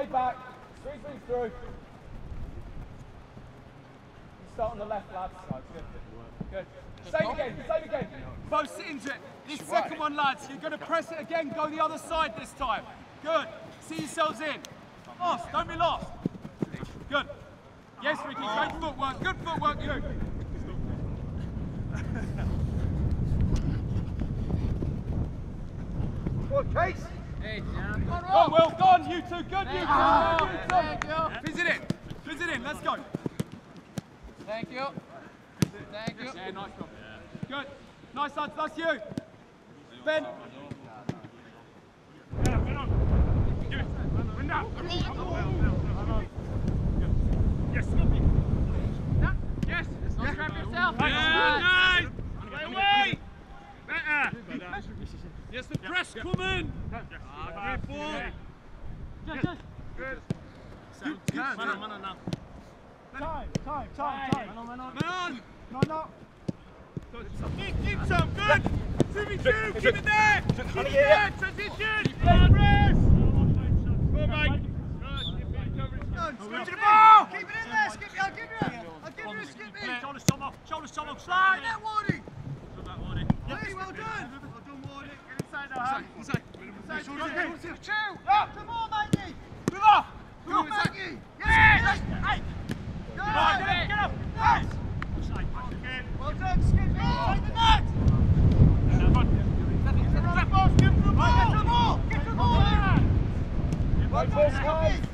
way back. Sweeping through. Start on the left, lads. Good. Same again. Both sit into it. This second one, lads, you're going to press it again, go the other side this time. Good. See yourselves in. Lost, don't be lost. Good. Yes, Ricky, great footwork. Good footwork, you. Come on, Case. Hey, go on, Will. Go on, you two. Good, you two. Fizz it in. Let's go. Thank you. Thank you. Yeah, nice job. Good. Nice, lads. That's you. Ben. Yes. Yes. Don't trap yourself. Nice. Away. Better. Yes, the press coming. Great ball. Good. Good. Time. Man on. No. Keep some. Good. 2v2. Keep it there. Keep it there. Transition. Press. Go, Mike. Switch the ball. Keep it in there, Skippy. I'll give you a Skippy. Shoulders, Tom off. Slide. That Wardy. Yes, Well done, Wardy. Get inside now. Inside. Two. Come on, Mikey. Move off. Come on, Mikey. Yes. Hey. Go. Get up. Yes. Well done, Skippy. Take the net. Get to the ball. Get to the ball. Well done, Skippy.